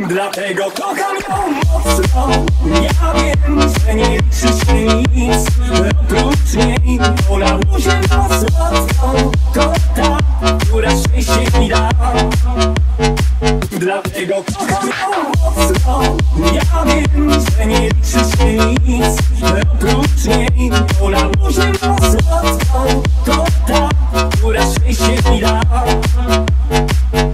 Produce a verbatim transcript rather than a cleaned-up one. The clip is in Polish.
Dlatego kocham ją mocno. Ja wiem, że nie liczy się nic oprócz niej. Ona buzię ma słodką, to ta, która szczęście mi da. Dlatego kocham ją mocno. Ja wiem, że nie liczy się nic oprócz niej. Ona buzię ma słodką, to ta, która szczęście mi da.